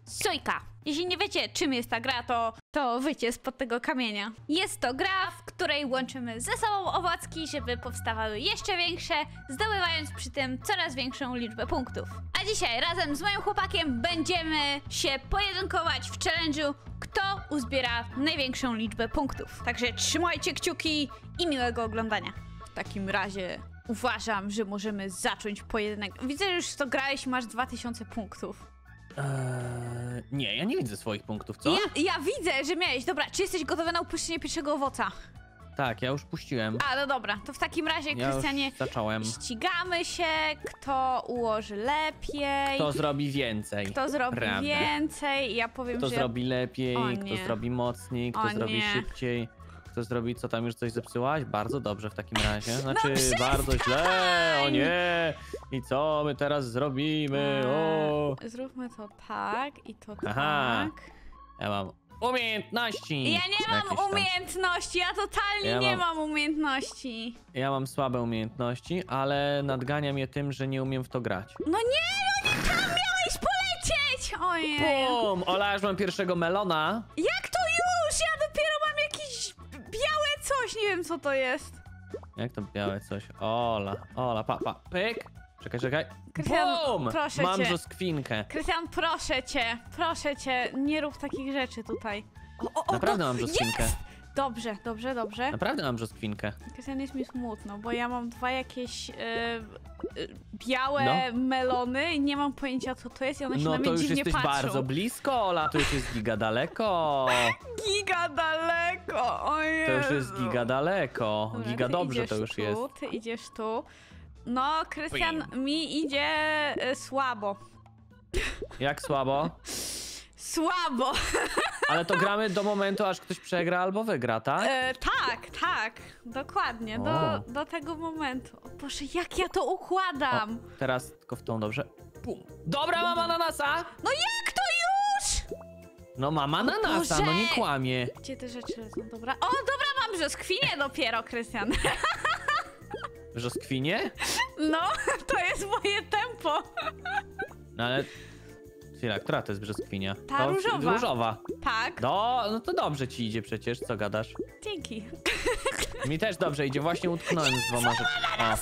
Sójka. Jeśli nie wiecie, czym jest ta gra, to wyjdzie spod tego kamienia. Jest to gra, w której łączymy ze sobą owocki, żeby powstawały jeszcze większe, zdobywając przy tym coraz większą liczbę punktów. A dzisiaj razem z moim chłopakiem będziemy się pojedynkować w challenge'u, kto uzbiera największą liczbę punktów. Także trzymajcie kciuki i miłego oglądania. W takim razie uważam, że możemy zacząć pojedynek. Widzę, że już w to grałeś i masz 2000 punktów. Nie, ja nie widzę swoich punktów, co? Ja widzę, że miałeś. Dobra, czy jesteś gotowy na upuszczenie pierwszego owoca? Tak, ja już puściłem. A, no dobra, to w takim razie, Ja Krystianie, już zacząłem. ścigamy się, kto ułoży lepiej. Kto zrobi więcej? Kto zrobi Prawda. więcej? Ja powiem, Kto że... zrobi lepiej, O kto nie. zrobi mocniej, kto O zrobi nie. szybciej, kto zrobi, co tam już coś zepsułaś? Bardzo dobrze w takim razie. Znaczy, przestań! bardzo źle, o nie! I co my teraz zrobimy? O! Zróbmy to tak i to Aha. tak. Ja mam umiejętności! Ja nie mam jakieś tam. umiejętności, ja totalnie nie mam umiejętności. Ja mam słabe umiejętności, ale nadgania mnie tym, że nie umiem w to grać. No nie, tam miałeś polecieć! Ojej. Bum! Ola, już mam pierwszego melona. Jak to już? Ja dopiero mam jakieś białe coś, nie wiem co to jest. Jak to białe coś? Ola, pyk! Czekaj. Krystian, Bum! proszę Mam cię. brzoskwinkę. Krystian, proszę cię, nie rób takich rzeczy tutaj. Naprawdę mam brzoskwinkę. Jest! Dobrze. Naprawdę mam brzoskwinkę. Krystian, jest mi smutno, bo ja mam dwa jakieś białe melony i nie mam pojęcia co to jest i one się na No to mnie już dziwnie jesteś patrzą. bardzo blisko, Ola, to już jest giga daleko. Giga daleko, ojej. To już jest giga daleko. Dobra, Giga ty dobrze idziesz to już tu, jest. Ty idziesz tu. No, Krystian, mi idzie słabo. Jak słabo? Słabo. Ale to gramy do momentu, aż ktoś przegra albo wygra, tak? Tak, dokładnie, O. do tego momentu. O Boże, jak ja to układam. Teraz tylko w tą dobrze. Bum. Dobra, mam ananasa! No jak to już? No mam ananasa, Boże! no nie kłamie. Gdzie te rzeczy lecą? Dobra. O, dobra, mam brzoskwinię dopiero, Krystian. Brzoskwinie? No, to jest moje tempo. No ale... Chwila, która to jest brzoskwinia? Ta To różowa. Różowa. Tak, No to dobrze ci idzie przecież, co gadasz? dzięki. Mi też dobrze idzie, właśnie utknąłem z dwoma rzeczami.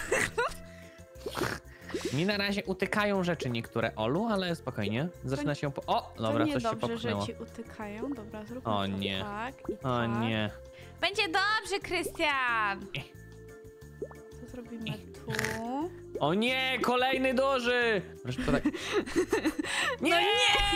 Mi na razie utykają rzeczy niektóre, Olu, ale spokojnie. Zaczyna się O, dobra, to coś się niedobrze, że popchnęło. ci utykają. Dobra, zróbmy O to nie. tak i O tak. nie. Będzie dobrze, Krystian. Co zrobimy tu? O nie, kolejny duży! Proszę to tak... Nie! No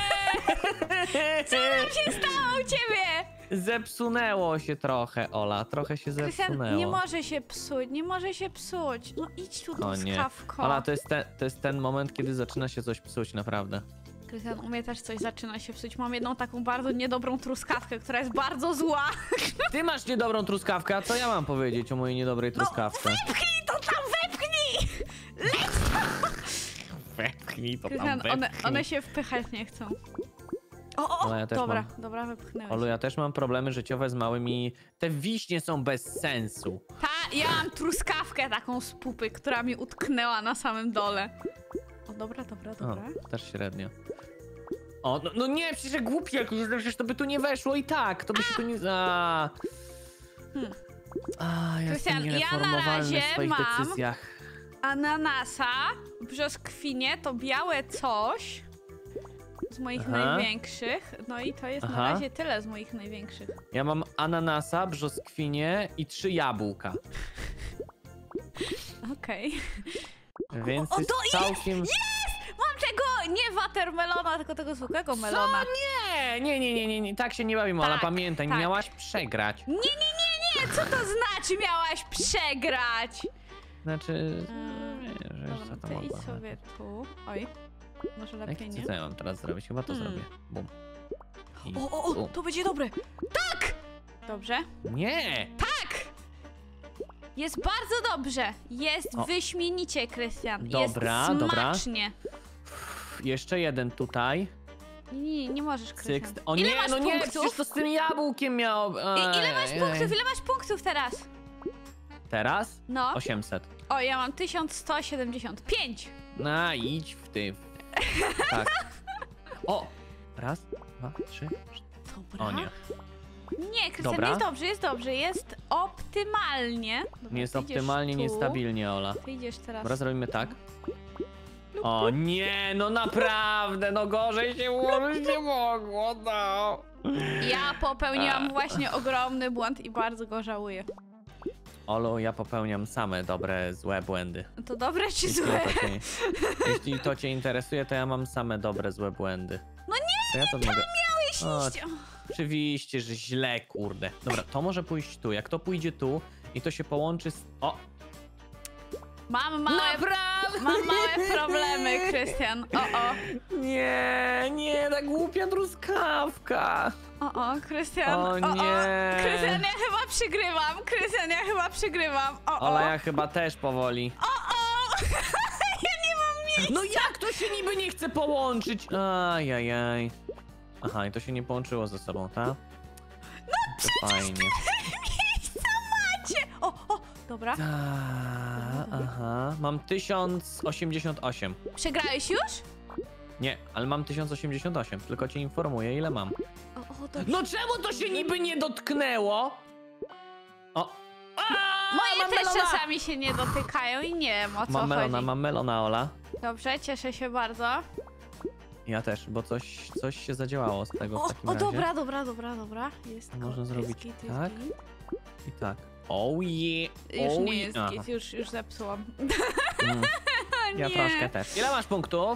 Co tam się stało u ciebie? Zepsunęło się trochę, Ola, trochę się Krystian, zepsunęło. nie może się psuć. No idź tu, O nie. truskawko. Ola, to jest ten moment, kiedy zaczyna się coś psuć, naprawdę. Krystian, u mnie też coś zaczyna się psuć. Mam jedną taką bardzo niedobrą truskawkę, która jest bardzo zła. Ty masz niedobrą truskawkę, a co ja mam powiedzieć o mojej niedobrej truskawce? Wepchnij to tam, wepchnij! Wepchnij to Krystian, tam, wepchnij. one się wpychać nie chcą. No, ja też dobra, mam. dobra, wepchnęłeś. Olu, ja też mam problemy życiowe z małymi... Te wiśnie są bez sensu. Ja mam truskawkę taką z pupy, która mi utknęła na samym dole. O, dobra. O, też średnio. O, no nie, przecież głupi jakiś, przecież to by tu nie weszło i tak, to by się tu nie... Ja Krystian, jestem ja na niereformowalny razie w swoich mam- decyzjach. Ananasa, brzoskwinie, to białe coś z moich największych. No i to jest na Aha. razie tyle z moich największych. Ja mam ananasa, brzoskwinię i 3 jabłka. Okej. Więc O, jest to całkiem... Mam tego, nie watermelona, tylko tego zwykłego melona. Nie, tak się nie bawimy, Ola, Tak, pamiętaj, tak. miałaś przegrać. Nie, co to znaczy miałaś przegrać? Znaczy, wiesz, Dobra, co to ty idź mogło. sobie tu. Oj, może lepiej nie. Co ja mam teraz zrobić? Chyba to zrobię. Bum. I bum. To będzie dobre. Tak! Dobrze. Nie! Tak! Jest bardzo dobrze. Jest O. wyśmienicie, Krystian. Dobra, jest dobra. smacznie. Jeszcze jeden tutaj. Nie możesz, Krystian. Cyk. O Ile nie, masz no nie, punktów? przecież to z tym jabłkiem miało... Ile masz punktów? Ile masz punktów teraz? Teraz? No. 800. O, ja mam 1175. No, idź w ty. Tak. O! Raz, dwa, trzy, cztery. Dobra. O nie. Nie, Krystian, Dobra. jest dobrze, jest optymalnie. Dobra, Nie jest ty idziesz optymalnie, tu. niestabilnie, Ola. Ty idziesz teraz. Dobra, zrobimy tak. O nie, no naprawdę, no gorzej się ułożyć nie mogło, no. Ja popełniłam właśnie ogromny błąd i bardzo go żałuję. Olu, ja popełniam same dobre, złe błędy. To dobre czy Jeśli złe? jeśli to cię interesuje, to ja mam same dobre, złe błędy. No nie, to ja to mogę... miałeś iść. Oczywiście, że źle, kurde. Dobra, to może pójść tu. Jak to pójdzie tu i to się połączy z... O! Mam małe problemy, Krystian. O. Nie, ta głupia truskawka. O, Krystian. O nie. Krystian, ja chyba przegrywam. O. Ola, ja chyba też powoli. Ja nie mam miejsca. No jak to się niby nie chce połączyć? Ajajaj. Aha, i to się nie połączyło ze sobą, tak? No fajnie. Miejsca macie. O, dobra. Aha, mam 1088. Przegrałeś już? Nie, ale mam 1088, tylko cię informuję, ile mam. O, dobrze. No czemu to się niby nie dotknęło? O! Moje mam też melona! czasami się nie dotykają i nie wiem o co chodzi. Mam melona, Ola. Dobrze, cieszę się bardzo. Ja też, bo coś się zadziałało z tego w takim razie. Dobra. Jest Można jest zrobić git, tak. git. I tak. Oh yeah. Już oh nie yeah. jest Aha. git, już zepsułam. Ja Nie. troszkę też. Ile masz punktów?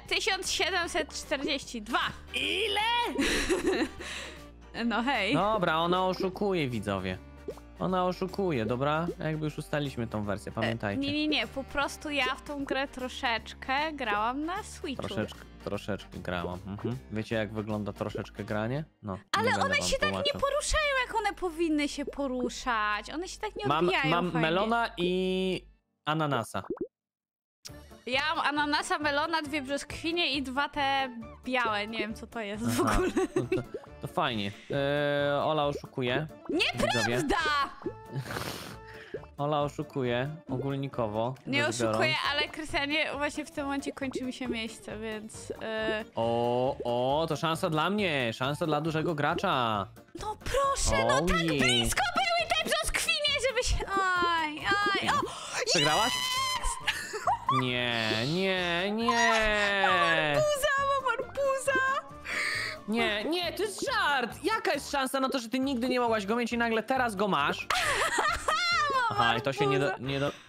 1742. Ile? No hej. Dobra, ona oszukuje, widzowie. Ona oszukuje, dobra? Jakby już ustaliśmy tą wersję, pamiętajcie. Nie, po prostu ja w tą grę troszeczkę grałam na Switchu. Troszeczkę grałam. Wiecie, jak wygląda troszeczkę granie? No. Ale nie będę one wam się tak nie tłumaczył. poruszają, jak one powinny się poruszać. One się tak nie odbijają Mam fajnie. melona i ananasa. Ja mam ananasa, melona, 2 brzoskwinie i 2 te białe. Nie wiem, co to jest w Aha, ogóle. no to fajnie. Ola oszukuje. Nieprawda! Ola oszukuje ogólnikowo. Nie rzecz biorąc. oszukuję, ale Krystianie, właśnie w tym momencie kończy mi się miejsce, więc... To szansa dla mnie, szansa dla dużego gracza. No proszę, no tak yeah. blisko były te brzoskwinie, żeby się... Aj, o! Przegrałaś? Nie. Mam arbuza! Nie, to jest żart. Jaka jest szansa na to, że ty nigdy nie mogłaś go mieć i nagle teraz go masz? Aha, i to się nie do...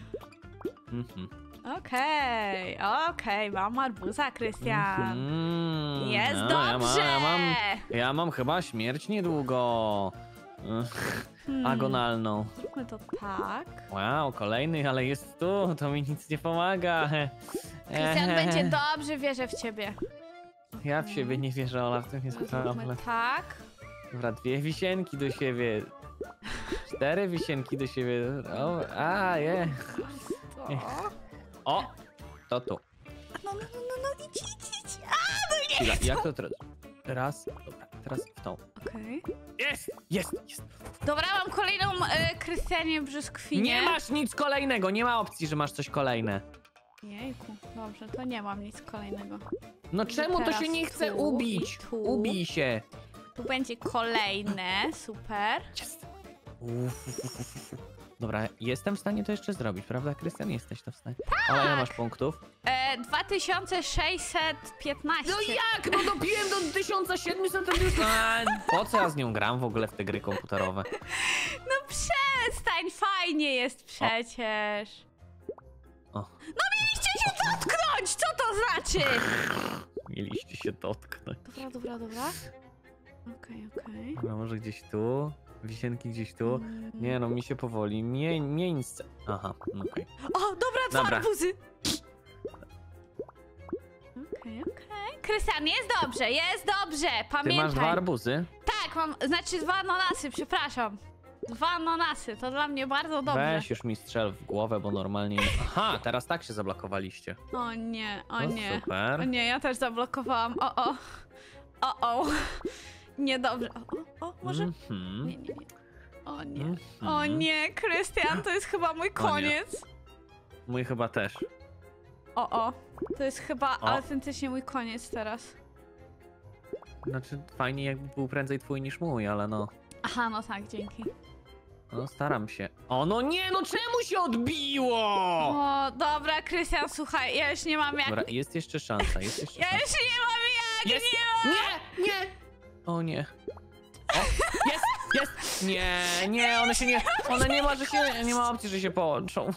Okej, mam arbuza, Krystian. Jest no, dobrze! Ja mam chyba śmierć niedługo. Agonalną. Zróbmy to tak. Wow, kolejny, ale jest tu, to mi nic nie pomaga. Krystian, będzie dobrze, wierzę w ciebie. Ja w siebie nie wierzę, Ola, w tym jest problem. Zróbmy tak. Dobra, 2 wisienki do siebie. 4 wisienki do siebie. O, to tu. No, idź. Chwila, jak to teraz? Raz, dobra, teraz w tą. Okej. Jest. Dobra, mam kolejną Krystianie brzoskwinię. Nie masz nic kolejnego, nie ma opcji, że masz coś kolejne. Jejku, dobrze, to nie mam nic kolejnego. No czemu to Teraz się nie chce tu ubić? i tu. Ubij się. Tu będzie kolejne, super. Jest. Dobra, jestem w stanie to jeszcze zrobić, prawda, Krystian? Jesteś to w stanie. Ale ile masz punktów? 2615. No jak? No dopiłem do 1700. Po co ja z nią gram w ogóle w te gry komputerowe? No przestań, fajnie jest przecież. O. No mieliście się dotknąć, co to znaczy? Mieliście się dotknąć. Dobra. Okej. Dobra, może gdzieś tu? Wisienki gdzieś tu? Nie no, mi się powoli. Miejsce. Aha, okej. O, dobra, 2 Dobra. arbuzy. Okej. Krystian, jest dobrze. Ty Pamiętaj. masz 2 arbuzy? Tak, znaczy 2 ananasy, przepraszam. 2 ananasy, to dla mnie bardzo dobrze. Weź już mi strzel w głowę, bo normalnie... Aha, teraz tak się zablokowaliście. O nie. No super. O nie, ja też zablokowałam. O. Niedobrze. O, może? Nie. O nie, Krystian, to jest chyba mój koniec. Mój chyba też. To jest chyba autentycznie mój koniec teraz. Znaczy, fajnie jakby był prędzej twój niż mój, ale no. Aha, no tak, dzięki. No, staram się. O, no nie, no czemu się odbiło? O, dobra, Krystian, słuchaj, ja już nie mam jak... Dobra, jest jeszcze szansa, jest jeszcze Ja szansa. już nie mam jak, Jest! nie mam! Nie! O nie. O, jest! Jest! Nie, one się nie... One nie ma, że się... Nie ma opcji, że się połączą.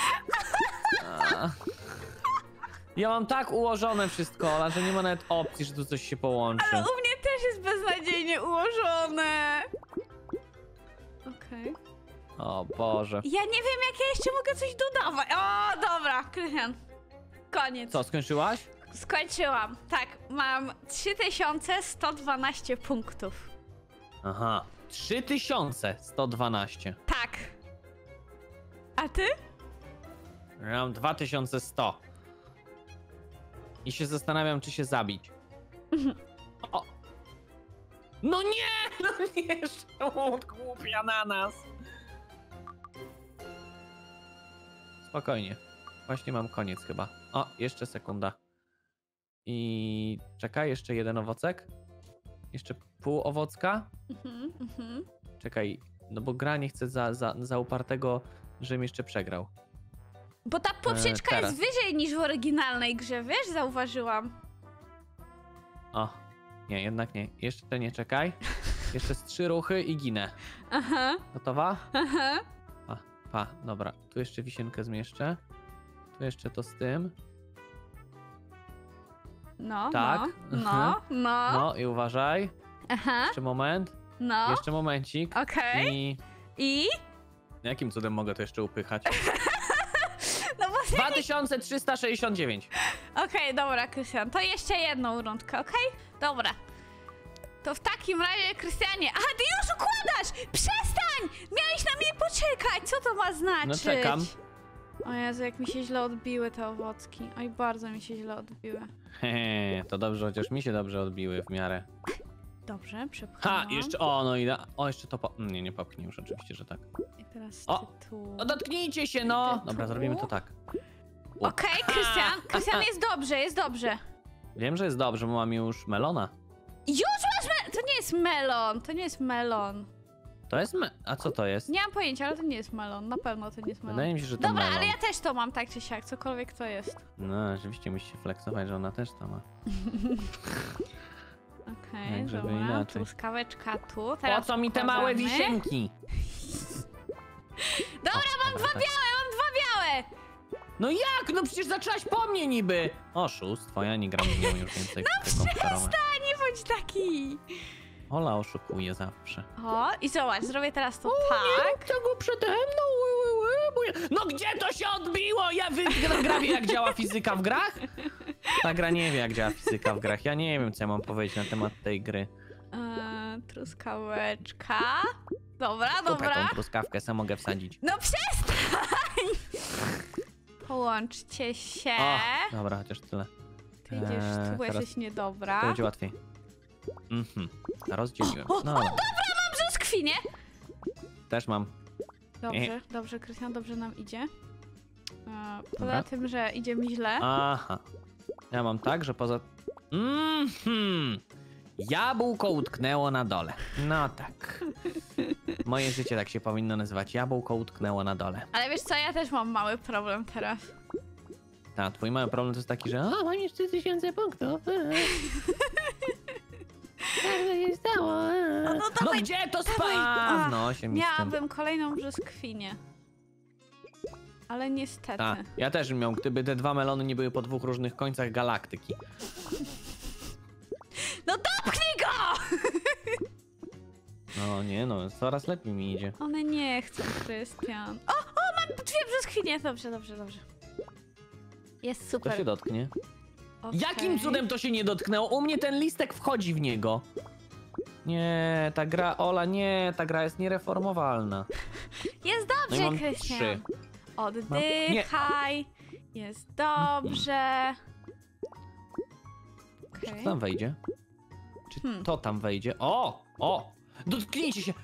A. Ja mam tak ułożone wszystko, ale że nie ma nawet opcji, że tu coś się połączy. Ale u mnie też jest beznadziejnie ułożone. Okej. O Boże. Ja nie wiem, jak ja jeszcze mogę coś dodawać. O, dobra, Krystian. Koniec. Co, skończyłaś? Skończyłam. Tak, mam 3112 punktów. Aha. 3112. Tak. A ty? Ja mam 2100. I się zastanawiam, czy się zabić. O. No nie! No nie, Szymon, głupia na nas. Spokojnie. Właśnie mam koniec chyba. O, jeszcze sekunda. I czekaj, jeszcze jeden owocek. Jeszcze pół owocka. Czekaj, no bo gra nie chce za upartego, żebym jeszcze przegrał. Bo ta poprzeczka teraz. jest wyżej niż w oryginalnej grze, wiesz? Zauważyłam. O, nie, jednak nie. Jeszcze nie, czekaj. Jeszcze z 3 ruchy i ginę. Aha, Gotowa? aha. Dobra. Tu jeszcze wisienkę zmieszczę. Tu jeszcze to z tym. No, Tak. no. No i uważaj. Aha, Jeszcze moment. no. Jeszcze momencik. Okej. I? Jakim cudem mogę to jeszcze upychać? No bo... 2369. Okej, dobra, Krystian, to jeszcze jedną rundkę, okej? Dobra. To w takim razie, Krystianie... Aha, ty już układasz! Przestań! Miałeś na mnie poczekać! Co to ma znaczyć? No czekam. O Jezu, jak mi się źle odbiły te owocki. Oj, bardzo mi się źle odbiły. Hehe, to dobrze, chociaż mi się dobrze odbiły w miarę. Dobrze, Ha, przepchnęłam. jeszcze, no i o, jeszcze to nie popchnie już, oczywiście, że tak. I teraz O! ty tu. O, dotknijcie się, no! Ty Dobra, tu. zrobimy to tak. Okej, Krystian, jest dobrze, jest dobrze. Wiem, że jest dobrze, bo mam już melona. Już masz to nie jest melon, to nie jest melon. To jest a co to jest? Nie mam pojęcia, ale to nie jest melon, na pewno to nie jest melon. Wydaje mi się, że to Dobra, melon. ale ja też to mam tak czy siak, cokolwiek to jest. No, rzeczywiście musi się flexować, że ona też to ma. Okej, Jak żeby dobra, inaczej. truskaweczka tu. Po Teraz co mi te małe wkładamy. wisienki? Dobra, mam dwa białe! No jak? No przecież zaczęłaś po mnie niby! Oszustwo, ja nie gram z nią już więcej w te komputerowe. Nie bądź taki! Ola oszukuje zawsze. O, i zobacz, zrobię teraz to tak. Tego przede mną, No gdzie to się odbiło? Ja gra wie, jak działa fizyka w grach? Ta gra nie wie, jak działa fizyka w grach. Ja nie wiem, co ja mam powiedzieć na temat tej gry. Truskaweczka. Dobra, Kupę dobra. tą truskawkę, sam mogę wsadzić. No przestań! Połączcie się. O, dobra, chociaż tyle. Ty idziesz tu, bo teraz jesteś niedobra. To będzie łatwiej. Rozdzieliłem. No, Mam brzoskwinię. też mam. Dobrze, dobrze, Krystian, dobrze nam idzie. Poza Dobra. tym, że idzie mi źle. Aha. Ja mam tak, że poza... Jabłko utknęło na dole. No tak. Moje życie tak się powinno nazywać. Jabłko utknęło na dole. Ale wiesz co, ja też mam mały problem teraz. Tak, twój mały problem to jest taki, że mam już 3000 punktów. Co się stało? No No dawaj, gdzie to dawaj. spa? No się mi z tym. Miałabym kolejną brzoskwinię. Ale niestety. Tak, ja też bym miał, gdyby te dwa melony nie były po dwóch różnych końcach galaktyki. No dopchnij go! No nie no, coraz lepiej mi idzie. One nie chcą, Krystian. O, mam dwie brzoskwinie. Dobrze, dobrze, dobrze. Jest To super. się dotknie. Okej. Jakim cudem to się nie dotknęło? U mnie ten listek wchodzi w niego. Nie, ta gra, Ola, nie, ta gra jest niereformowalna. Jest No i dobrze, mam Krystian. 3. Oddychaj. Jest dobrze. Czy Okej. to tam wejdzie? Czy to tam wejdzie? O! Dotknijcie się!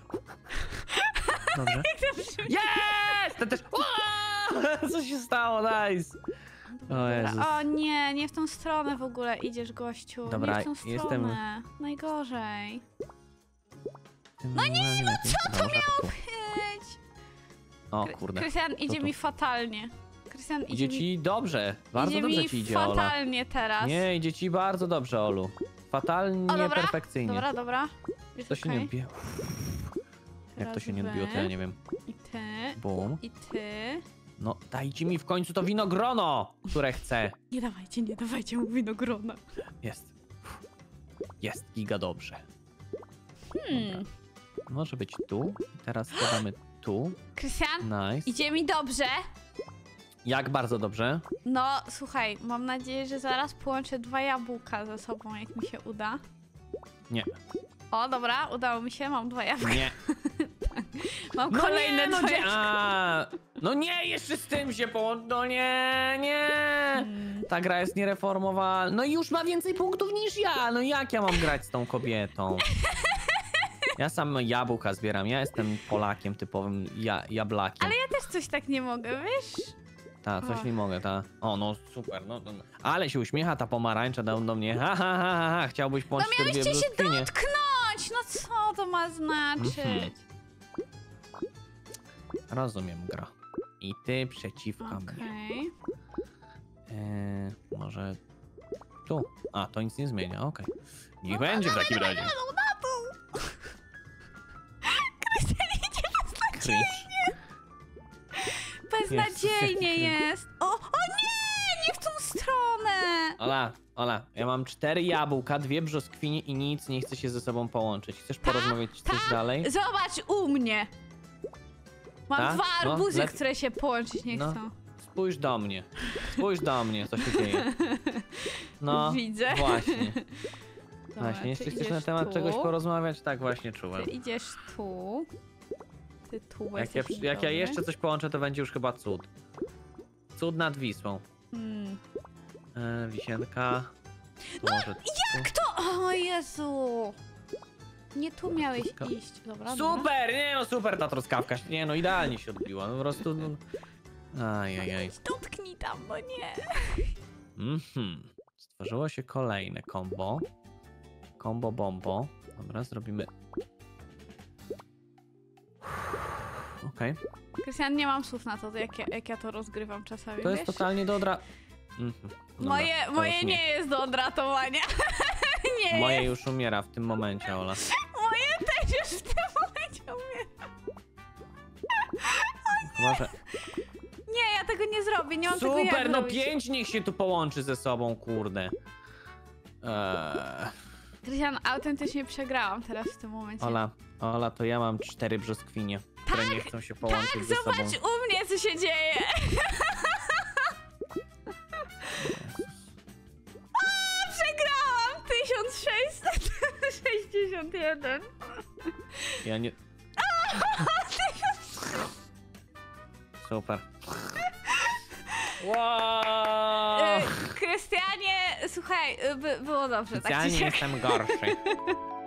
Dobrze. Jest! To też... Co się stało? Nice! O Jezus. O nie, nie w tą stronę w ogóle idziesz, gościu. Dobra, nie w tą stronę. jestem- Najgorzej. No nie, no co to miało Być. O kurde. Krystian, idzie tu? mi fatalnie. Krystian, Idzie mi... ci dobrze. Bardzo idzie dobrze mi ci idzie, Ola. fatalnie teraz. Nie, idzie ci bardzo dobrze, Olu. Fatalnie, O, dobra. perfekcyjnie. Dobra. Jest To się okej. nie odbije. Jak Teraz to się nie odbiło, to ja nie wiem. I ty, Bum. i ty. No, dajcie mi w końcu to winogrono, które chcę. Nie dawajcie mu winogrona. Jest. Jest, giga dobrze. Hmm. Może być tu. Teraz dodamy tu. Krystian, Nice. idzie mi dobrze. Jak bardzo dobrze? No, słuchaj, mam nadzieję, że zaraz połączę 2 jabłka ze sobą, jak mi się uda. Nie. O, dobra, udało mi się, mam 2 jabłka. Nie. Mam No kolejne nie, no 2 nie. jabłka. A, no nie, jeszcze z tym się połączy. No nie. Ta gra jest niereformowalna. No i już ma więcej punktów niż ja. No jak ja mam grać z tą kobietą? Ja sam jabłka zbieram. Ja jestem Polakiem typowym jablakiem. Ale ja też coś tak nie mogę, wiesz? Ta, coś Och. nie mogę, ta. O, no super, no. Ale się uśmiecha ta pomarańcza do mnie. Ha, ha, ha, ha, ha. Chciałbyś No połączyć te dwie miałyście się brzoskwinie. dotknąć! No co to ma znaczyć? Mhm. Rozumiem, gra. I ty przeciwko mnie. Okej. Może tu. A, to nic nie zmienia, okej. Niech będzie w takim razie. Krystian idzie Cringe. beznadziejnie jest. O nie, nie w tą stronę. Ola, ja mam 4 jabłka, 2 brzoskwinie i nic nie chce się ze sobą połączyć. Chcesz porozmawiać coś dalej? Zobacz u mnie. Mam Ta? 2 No, arbuzy, które się połączyć nie No. chcą. Spójrz do mnie, co się dzieje. No, Widzę. właśnie. Dobra, Właśnie, jeśli ty chcesz na idziesz temat tu, czegoś porozmawiać, tak właśnie czułem. Ty idziesz tu. Ty tu Jak jesteś ja dobry. jeszcze coś połączę, to będzie już chyba cud. Cud nad Wisłą. Hmm. Wisienka. Tu może tu. Kto? O Jezu. Nie tu miałeś Truskawka. iść. Dobra, dobra. Super, nie no super ta truskawka. Nie no, idealnie się odbiła. No, po prostu... No... Ajajaj. Dotknij tam, bo nie. Stworzyło się kolejne combo. Combo bombo. Dobra, zrobimy... Okej. Krystian, nie mam słów na to, jak ja to rozgrywam czasami, To jest wiesz? totalnie do odra... Dobra, to Moje już nie jest do odratowania. Nie Moje jest. już umiera w tym momencie, Ola. Moje też już w tym momencie umie. Chyba, że... Nie, ja tego nie zrobię, nie mam tego jak Super, no zrobić. 5 niech się tu połączy ze sobą, kurde. Krystian, autentycznie przegrałam teraz w tym momencie. Ola, to ja mam 4 brzoskwinie, które nie chcą się połączyć ze sobą. Zobacz u mnie, co się dzieje. Przegrałam 1661. Ja nie... Super. Wow! Krystianie, słuchaj, było dobrze, tak Specjalnie ci się... jestem gorszy.